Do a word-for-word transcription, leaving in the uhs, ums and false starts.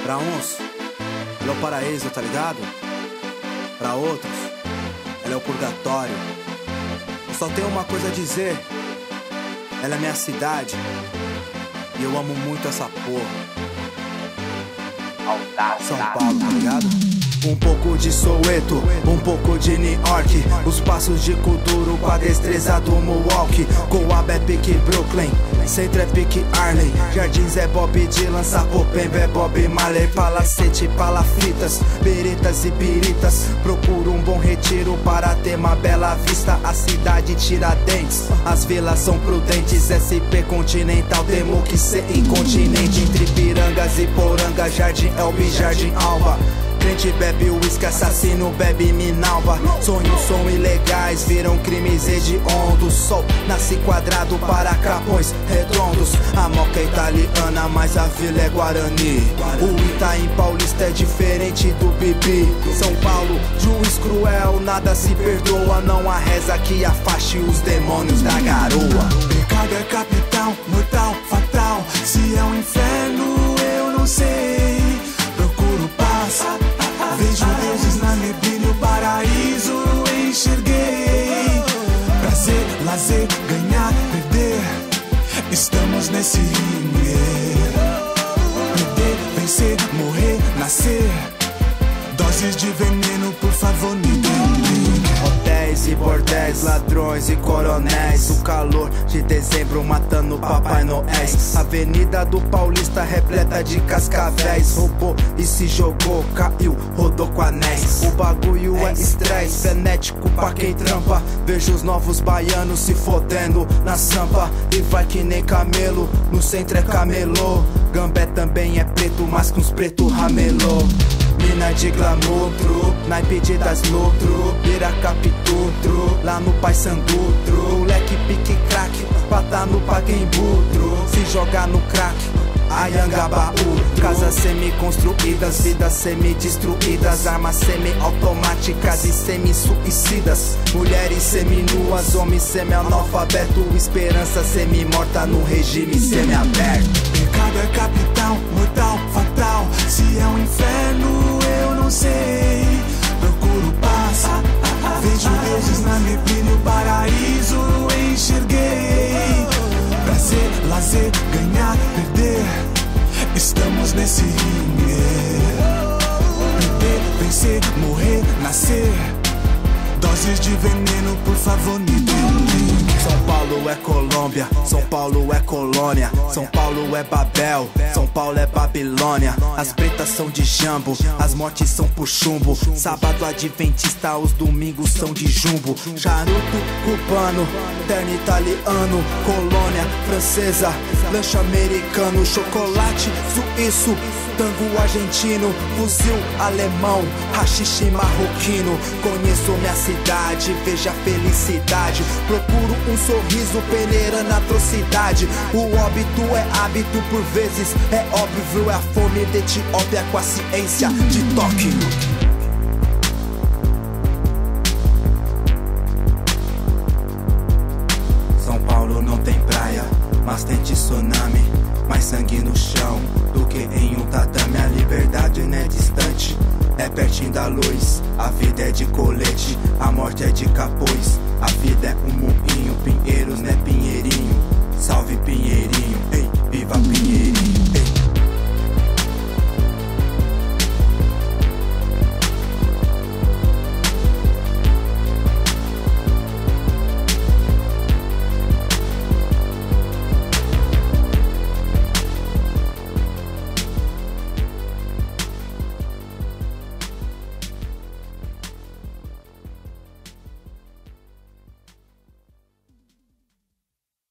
Pra uns, ela é o paraíso, tá ligado? Pra outros, ela é o purgatório. Eu só tenho uma coisa a dizer: ela é minha cidade e eu amo muito essa porra. São Paulo, tá ligado? Um pouco de Soweto, um pouco de New York. Os passos de Kuduro com a destreza do Milwaukee. Coab é pique Brooklyn, Centro é pique Harley. Jardins é Bob Dylan, Sapopemba é Bob Marley. Palacete, palafitas, beretas e biritas. Procuro um bom retiro para ter uma bela vista. A cidade Tiradentes, as vilas são prudentes. S P Continental, temo que ser incontinente. Entre Pirangas e Poranga, Jardim Elbe, Jardim Alba. Crente bebe uísque, assassino bebe minalba. Sonhos são ilegais, viram crimes hediondos. Sol nasce quadrado para capões redondos. A moca é italiana, mas a vila é Guarani. O Itaim Paulista é diferente do Bibi. São Paulo, juiz cruel, nada se perdoa. Não há reza que afaste os demônios da garoa. Pecado é capital, mortal, fatal. Se é um inferno, eu não sei. Procuro paz, vejo deuses na neblina, o paraíso enxerguei. Prazer, lazer, ganhar, perder, estamos nesse ringue. Perder, vencer, morrer, nascer. Doses de veneno, por favor, me dê. Hotéis e bordéis, ladrões e coronéis. O calor de dezembro matando Papai Noéis. Avenida do Paulista repleta de cascavéis. Roubou e se jogou, caiu, rodou com anéis. O bagulho é estresse, frenético pra quem trampa. Vejo os novos baianos se fodendo na sampa. E vai que nem camelo, no centro é camelô. Gambé também é preto, mas com os preto ramelô. Mina de glamour, tru, naipe de das lucro. Piracapitu, tru, lá no Paysandu, tru. Moleque pique crack, pata no Pacaembu, tru. Se jogar no crack, Ayangabaú. Casas semi-construídas, vidas semi-destruídas. Armas semi-automáticas e semi-suicidas. Mulheres semi-nuas, homens semi-analfabeto. Esperança semi-morta no regime semi-aberto. Pecado é capital, mortal, fatal. Se é um inferno, eu não sei. Procuro paz, vejo deuses na neblina, o paraíso enxerguei. Prazer, lazer, ganhar, perder, estamos nesse ringue. Perder, vencer, morrer, nascer. Doses de veneno, por favor, me dê. São Paulo é Colômbia, São Paulo é colônia. São Paulo é Babel, São Paulo é Babilônia. As pretas são de jambo, as mortes são por chumbo. Sábado adventista, os domingos são de jumbo. Charuto cubano, terno italiano. Colônia francesa, lanche americano. Chocolate suíço, tango argentino. Fuzil alemão, haxixe marroquino. Conheço minha cidade, veja a felicidade. Procuro um sorriso peneirando a atrocidade. O óbito é hábito por vezes, é óbvio. É a fome de Etiópia com a ciência de Tóquio. São Paulo não tem praia, mas tem tsunami. Mais sangue no chão do que em um tatame. A liberdade não é distante, é pertinho da luz. A vida é de colete, a morte é de capuz. A vida é um moinho, Pinheiros não é Pinheiros.